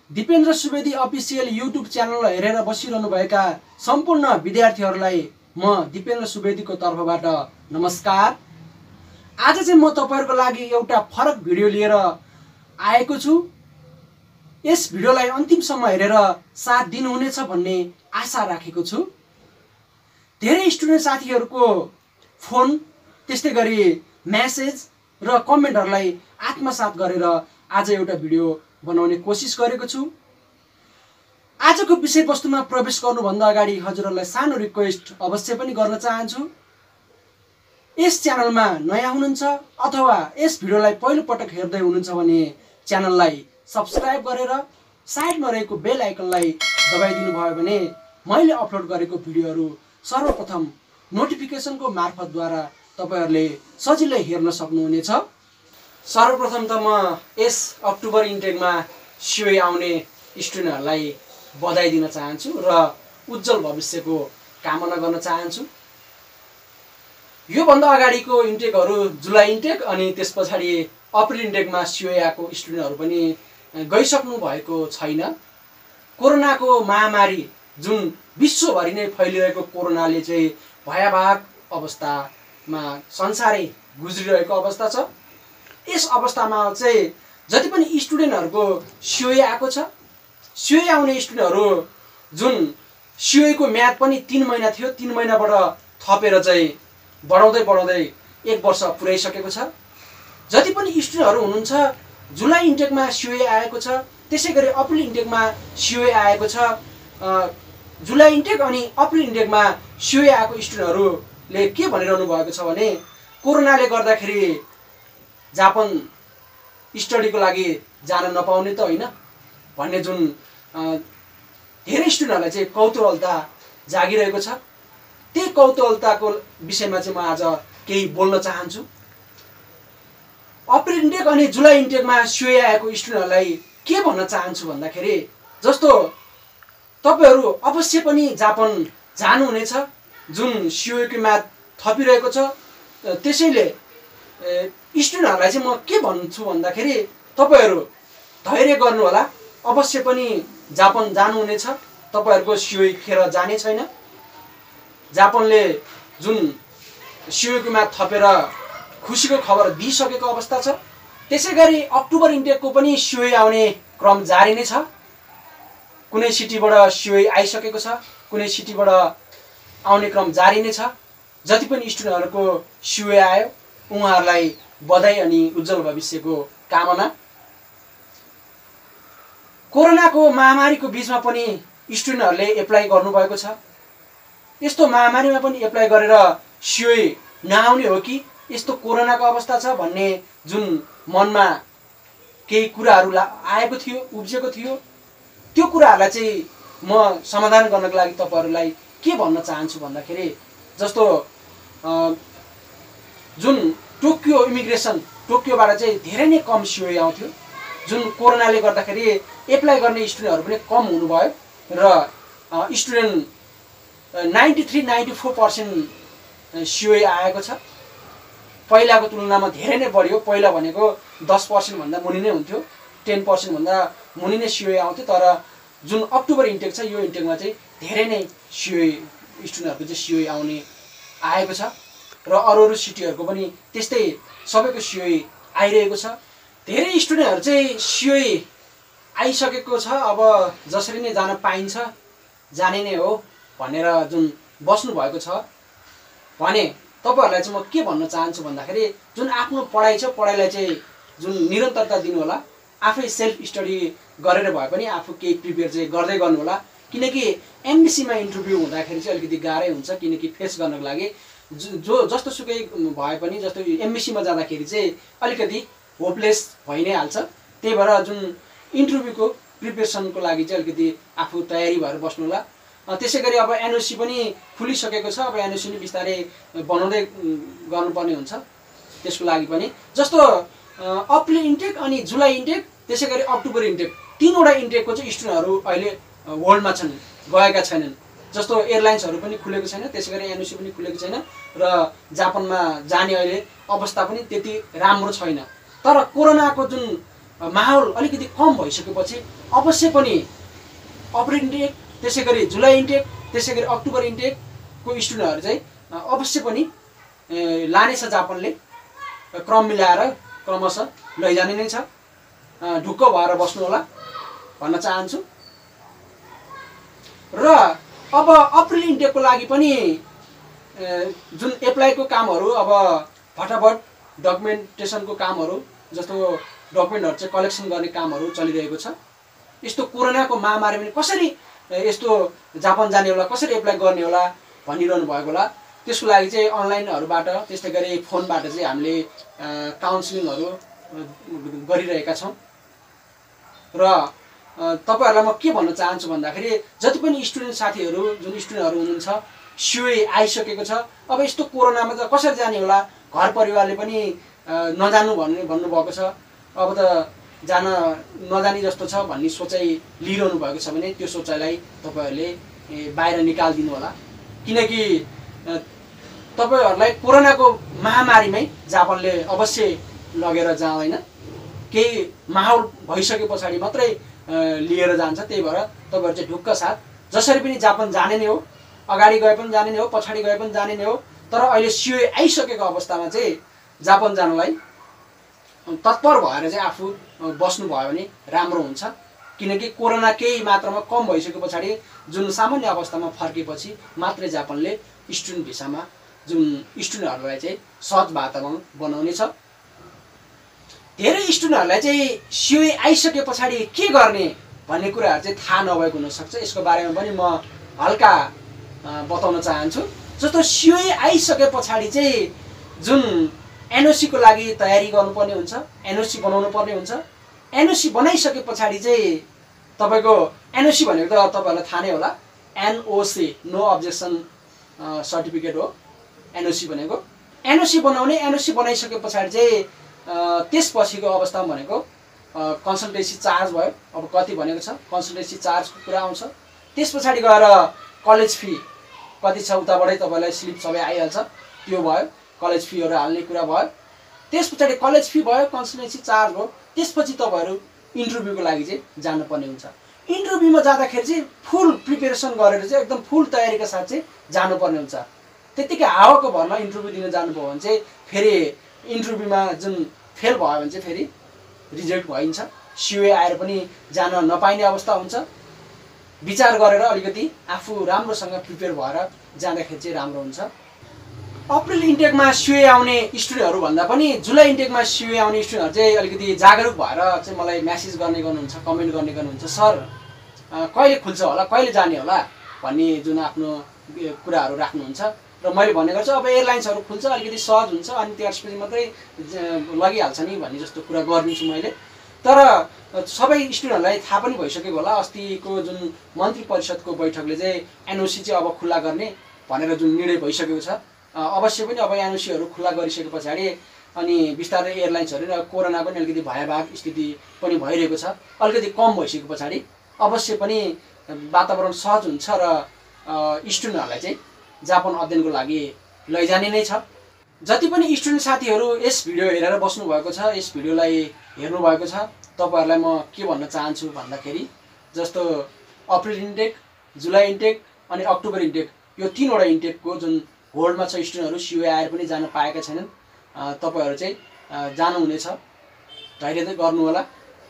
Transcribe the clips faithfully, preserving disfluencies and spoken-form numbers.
Dipendra Subedi official YouTube channel हेरेर बसिरहनुभएका सम्पूर्ण विद्यार्थीहरूलाई म दिपेन्द्र सुवेदीको तर्फबाट नमस्कार। आज चाहिँ म तपाईहरुको लागि एउटा फरक भिडियो लिएर आएको छु। यस भिडियोलाई अन्तिमसम्म हेरेर साथ दिनुहुनेछ भन्ने आशा राखेको छु। धेरै स्टुडेन्ट साथीहरुको फोन त्यस्तै गरी मेसेज र कमेन्टहरुलाई आत्मसात गरेर आज एउटा भिडियो बनाउने कोसिस गरेको छु। आजको विषयवस्तुमा प्रवेश गर्नुभन्दा अगाडि हजुरहरुलाई सानो रिक्वेस्ट अवश्य पनि गर्न चाहन्छु। यस च्यानलमा नयाँ हुनुहुन्छ अथवा यस भिडियोलाई पहिलो पटक हेर्दै हुनुहुन्छ भने च्यानललाई सब्स्क्राइब गरेर साइडमा रहेको बेल आइकनलाई दबाइदिनु भयो भने मैले अपलोड गरेको भिडियोहरु सर्वप्रथम नोटिफिकेसनको मार्फतद्वारा तपाईहरुले सजिलै हेर्न सक्नुहुनेछ। सर्वप्रथम त म यस अक्टोबर इन्टेकमा सिओई आउने स्टुडेन्टहरुलाई बधाई दिन चाहन्छु र उज्जवल भविष्यको कामना गर्न चाहन्छु। यो भन्दा अगाडिको इन्टेकहरु जुलाई इन्टेक अनि त्यसपछि अप्रिल इन्टेकमा सिओई आएको स्टुडेन्टहरु पनि गइसक्नु भएको छैन। कोरोनाको महामारी जुन विश्वभरि नै फैलिरहेको कोरोनाले चाहिँ भयावह अवस्थामा संसारै गुज्रिरहेको अवस्था छ। यस अवस्थामा चाहिँ जति पनि स्टुडेन्टहरुको सिओई आएको छ, सिओई आउने स्टुडेन्टहरु जुन सिओई को म्याद पनि तीन महिना थियो, तीन महिनाबाट थपेर चाहिँ बढाउँदै बढाउँदै एक वर्ष पुर्याइसकेको छ। जति पनि स्टुडेन्टहरु हुनुहुन्छ जुलाई इन्टेकमा सिओई आएको छ, त्यसैगरी अप्रिल इन्टेकमा सिओई आएको छ। जुलाई इन्टेक अनि अप्रिल इन्टेकमा सिओई आएको स्टुडेन्टहरुले के भनिरहनु भएको छ भने कोरोनाले गर्दाखेरि जापान स्टडीको लागि जान नपाउने त होइन भन्ने जुन धेरै स्टुडेन्टहरुलाई चाहिँ कौतूहलता जागिरहेको छ। त्यही कौतूहलताको विषयमा चाहिँ म आज केही बोल्न चाहन्छु। अप्रिल इन्टेक अनि जुलाई इन्टेकमा सिओई आएको स्टुडेन्टहरुलाई के भन्न चाहन्छु भन्दाखेरि जस्तो तपाईहरु अवश्य पनि जापान जानुहुनेछ जुन सिओई को म्याद थपिरहेको छ। त्यसैले स्टुडेन्टहरुलाई चाहिँ म के भन्छु भन्दाखेरि तपाईहरु धैर्य गर्नु होला। अवश्य पनि जापान जानुहुनेछ, तपाईहरुको सिओई खेर जाने छैन। जापानले जुन सिओई को म्याद थपेर खुशीको खबर दिइसकेको अवस्था छ। त्यसैगरी अक्टोबर इन्टेकको पनि सिओई आउने क्रम जारी नै छ। कुनै सिटीबाट सिओई आइसकेको छ, कुनै सिटीबाट आउने क्रम जारी नै छ। जति पनि स्टुडेन्टहरुको सिओई आयो उहाँहरुलाई बधाई अनि उज्जवल भविष्यको कामना। कोरोनाको महामारीको बीचमा पनि स्टुडेन्टहरुले एप्लाई गर्नुभएको छ। यस्तो महामारीमा पनि एप्लाई गरेर सिओई नआउने हो कि यस्तो कोरोनाको अवस्था छ भन्ने जुन मनमा केही कुराहरु आएको थियो, उब्जेको थियो, त्यो कुराहरुलाई चाहिँ म समाधान गर्नको लागि तपाईहरुलाई के भन्न चाहन्छु भन्दाखेरि जस्तो जुन टोकियो इमिग्रेसन टोकियोबाट चाहिँ धेरै नै कम सिओई आउँथ्यो। जुन कोरोनाले गर्दाखेरि एप्लाई गर्ने स्टुडेन्टहरु पनि कम हुनुभयो र student ninety three ninety four percent सिओई आएको छ। पहिलाको तुलनामा धेरै नै बढ्यो। पहिला भनेको दस पर्सेन्ट भन्दा मुनि नै हुन्थ्यो, टेन पर्सेन्ट भन्दा मुनि नै सिओई आउँथ्यो। तर जुन अक्टोबर इन्टेक छ यो इन्टेकमा चाहिँ धेरै नै सिओई स्टुडेन्टहरुको चाहिँ सिओई आउने आएको छ र अरु अरु सिटीहरुको पनि त्यस्तै सबैको सिओई आइरहेको छ। धेरै स्टुडेन्टहरु चाहिँ सिओई आइसकेको छ, अब जसरी नै जान पाइन्छ जाने नै हो भनेर जुन बस्नु भएको छ भने तपाईहरुलाई चाहिँ म के भन्न चाहन्छु भन्दाखेरि जुन आफ्नो पढाइ छ पढाइलाई चाहिँ जुन निरन्तरता दिनु होला। आफै सेल्फ स्टडी गरेर भए पनि आफू केही प्रिपेयर चाहिँ गर्दै गर्नु होला। किनकि एमबीसीमा इन्टरभ्यु हुँदाखेरि चाहिँ अलिकति गाह्रै हुन्छ, किनकि फेस गर्नको लागि जो जस्तो सुकै भए पनि जस्तो एमबीसीमा जाँदाखेरि चाहिँ अलिकति होपलेस भइ नै हाल्छ। त्यही भएर जुन इन्टरभ्युको प्रिपरेसनको लागि चाहिँ अलिकति आफू तयारी भएर बस्नु होला। त्यसैगरी अब एनओसी पनि खुलिसकेको छ, अब एनओसी नि बिस्तारै बनाउँदै गर्नुपर्ने हुन्छ। त्यसको लागि पनि जस्तो अप्रिल इन्टेक अनि जुलाई इन्टेक त्यसैगरी अक्टोबर इन्टेक तीनवटा इन्टेकको चाहिँ स्टुडेन्टहरु अहिले वर्ल्डमा छन्, गएका छैनन्। जस्तो एयरलाइन्सहरु पनि खुलेको छैन, त्यसैगरी एनओसी पनि खुलेको छैन र जापानमा जाने अहिले अवस्था पनि त्यति राम्रो छैन। तर कोरोनाको जुन माहौल अलिकति कम भइसकेपछि अवश्य पनि अप्रिल इन्टेक, त्यसै गरी जुलाई इन्टेक, त्यसै गरी अक्टोबर इन्टेकको स्टुडेन्टहरू चाहिँ अवश्य पनि लानेछ जापानले। क्रम मिलाएर क्रमशः लैजाने नै छ। ढुक्क भएर बस्नु होला भन्न चाहन्छु। र अब अप्रिल इन्टेकको लागि पनि जुन एप्लाईको कामहरू, अब फटाफट डकुमेन्टेसनको कामहरू, जस्तो डकुमेन्टहरू चाहिँ कलेक्सन गर्ने कामहरू चलिरहेको छ। यस्तो कोरोनाको महामारी पनि कसरी यस्तो जापान जाने होला, कसरी एप्लाई गर्ने होला भनिरहनु भएको होला। त्यसको लागि चाहिँ अनलाइनहरूबाट, त्यस्तै गरी फोनबाट चाहिँ हामीले काउन्सिलिङहरू गरिरहेका छौँ। र तपाईँहरूलाई म के भन्न चाहन्छु भन्दाखेरि, जति पनि स्टुडेन्ट साथीहरू, जुन स्टुडेन्टहरू हुनुहुन्छ, सिओए आइसकेको छ। अब यस्तो कोरोनामा त कसरी जाने होला, घर परिवारले पनि नजानु भन्ने भन्नुभएको छ। अब त जान नजाने जस्तो छ भन्ने सोचाइ लिइरहनु भएको छ भने त्यो सोचाइलाई तपाईँहरूले बाहिर निकालिदिनु होला। किनकि तपाईँहरूलाई कोरोनाको महामारीमै जापानले अवश्य लगेर जाँदैन, केही माहौल भइसके पछाडि मात्रै लिएर जान्छ। त्यही भएर तपाईँहरू चाहिँ ढुक्क साथ जसरी पनि जापान जाने नै हो, अगाडि गए पनि जाने नै हो, पछाडि गए पनि जाने नै हो। तर अहिले सिओए आइसकेको अवस्थामा चाहिँ जापान जानलाई तत्पर भएर चाहिँ आफू बस्नुभयो भने राम्रो हुन्छ। किनकि कोरोना केही मात्रामा कम भइसके पछाडि जुन सामान्य अवस्थामा फर्केपछि मात्रै जापानले स्टुडेन्ट भिसामा जुन स्टुडेन्टहरूलाई चाहिँ सहज वातावरण बनाउने छ। धेरै स्टुडेन्टहरूलाई चाहिँ सिओए आइसके पछाडि के गर्ने भन्ने कुराहरू चाहिँ थाहा नभएको हुनसक्छ। यसको बारेमा पनि म हल्का बताउन चाहन्छु। जस्तो सिओए आइसके पछाडि चाहिँ जुन एनओसीको लागि तयारी गर्नुपर्ने हुन्छ, एनओसी बनाउनु पर्ने हुन्छ। एनओसी बनाइसके पछाडि चाहिँ तपाईँको एनओसी भनेको त तपाईँहरूलाई थाहा नै होला, एनओसी नो अब्जेक्सन सर्टिफिकेट हो एनओसी भनेको। एनओसी बनाउने, एनओसी बनाइसके पछाडि चाहिँ त्यसपछिको अवस्थामा भनेको कन्सल्टेन्सी चार्ज भयो। अब कति भनेको छ, कन्सल्टेन्सी चार्जको कुरा आउँछ। त्यस पछाडि गएर कलेज फी कति छ उताबाटै तपाईँलाई स्लिप सबै आइहाल्छ, त्यो भयो। कलेज फीहरू हाल्ने कुरा भयो। त्यस पछाडि कलेज फी भयो, कन्सल्टेन्सी चार्ज भयो। त्यसपछि तपाईँहरू इन्टरभ्यूको लागि चाहिँ जानुपर्ने हुन्छ। इन्टरभ्यूमा जाँदाखेरि चाहिँ फुल प्रिपेरेसन गरेर चाहिँ एकदम फुल तयारीका साथ चाहिँ जानुपर्ने हुन्छ। त्यतिकै हावाको भरमा इन्टरभ्यू दिन जानुभयो भने चाहिँ फेरि इन्टरभ्यूमा जुन फेल भयो भने चाहिँ फेरि रिजेक्ट भइन्छ। सिओए आएर पनि जान नपाइने अवस्था हुन्छ। विचार गरेर अलिकति आफू राम्रोसँग प्रिपेयर भएर जाँदाखेरि चाहिँ राम्रो हुन्छ। अप्रिल इन्टेकमा सिओए आउने स्टुडेन्टहरू भन्दा पनि जुलाई इन्टेकमा सिओए आउने स्टुडेन्टहरू चाहिँ अलिकति जागरुक भएर चाहिँ मलाई म्यासेज गर्ने गर्नुहुन्छ, कमेन्ट गर्ने गर्नुहुन्छ, सर कहिले खुल्छ होला, कहिले जाने होला भन्ने जुन आफ्नो कुराहरू राख्नुहुन्छ। र मैले भन्ने गर्छु अब एयरलाइन्सहरू खुल्छ, अलिकति सहज हुन्छ, अनि त्यसपछि मात्रै लगिहाल्छ नि भन्ने जस्तो कुरा गरिदिन्छु मैले। तर सबै स्टुडेन्टहरूलाई थाहा पनि भइसकेको होला, अस्तिको जुन मन्त्री परिषदको बैठकले चाहिँ एनओसी चाहिँ अब खुल्ला गर्ने भनेर जुन निर्णय भइसकेको छ। अवश्य पनि अब एनओसीहरू खुल्ला गरिसके पछाडि अनि बिस्तारै एयरलाइन्सहरू कोरोनाको पनि अलिकति भयावह स्थिति पनि भइरहेको छ। अलिकति कम भइसके पछाडि अवश्य पनि वातावरण सहज हुन्छ र स्टुडेन्टहरूलाई चाहिँ जापान अध्ययनको लागि लैजाने नै छ। जति पनि स्टुडेन्ट साथीहरू यस भिडियो हेरेर बस्नुभएको छ, यस भिडियोलाई हेर्नुभएको छ, तपाईँहरूलाई म के भन्न चाहन्छु भन्दाखेरि, जस्तो अप्रिल इन्टेक, जुलाई इन्टेक अनि अक्टोबर इन्टेक, यो तिनवटा इन्टेकको जुन होल्डमा छ स्टुडेन्टहरू, सिओए आएर पनि जान पाएका छैनन्, तपाईँहरू चाहिँ जानुहुनेछ। धैर्य चाहिँ गर्नु होला।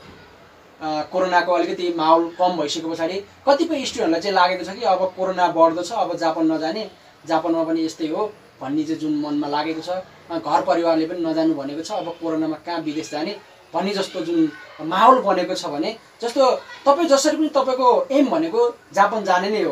कोरोनाको अलिकति माहौल कम भइसके पछाडि कतिपय स्टुडेन्टहरूलाई चाहिँ लागेको छ कि अब कोरोना बढ्दो छ, अब जापान नजाने, जापानमा पनि यस्तै हो भन्ने चाहिँ जुन मनमा लागेको छ। घर परिवारले पनि नजानु भनेको छ, अब कोरोनामा कहाँ विदेश जाने भन्ने जस्तो जुन माहौल बनेको छ भने, जस्तो तपाईँ जसरी पनि तपाईँको एम भनेको जापान जाने नै हो,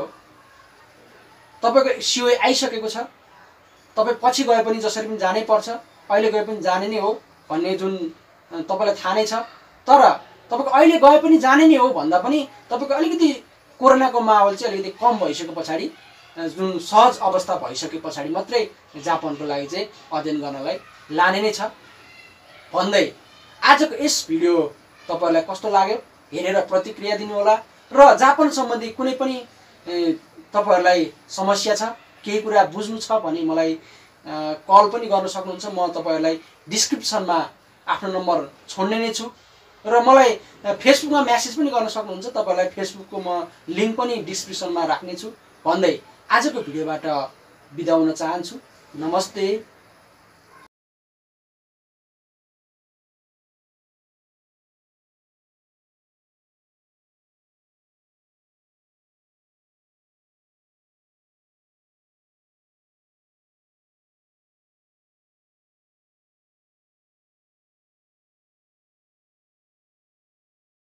तपाईँको सिओए आइसकेको छ, तपाईँ पछि गए पनि जसरी पनि जानै पर्छ, अहिले गए पनि जाने नै हो भन्ने जुन तपाईँलाई थाहा नै छ। तर तपाईँको अहिले गए पनि जाने नै हो भन्दा पनि तपाईँको अलिकति कोरोनाको माहौल चाहिँ अलिकति कम भइसके पछाडि, जुन सहज अवस्था भइसके पछाडि मात्रै जापानको लागि चाहिँ अध्ययन गर्नलाई लाने नै छ भन्दै आजको यस भिडियो तपाईँहरूलाई कस्तो लाग्यो हेरेर प्रतिक्रिया दिनुहोला। र जापान सम्बन्धी कुनै पनि तपाईँहरूलाई समस्या छ, केही कुरा बुझ्नु छ भने मलाई कल पनि गर्न सक्नुहुन्छ। म तपाईँहरूलाई डिस्क्रिप्सनमा आफ्नो नम्बर छोड्ने नै छु। र मलाई फेसबुकमा मेसेज पनि गर्न सक्नुहुन्छ। तपाईँलाई फेसबुकको म लिङ्क पनि डिस्क्रिप्सनमा राख्नेछु भन्दै आजको भिडियोबाट बिदा हुन चाहन्छु। नमस्ते।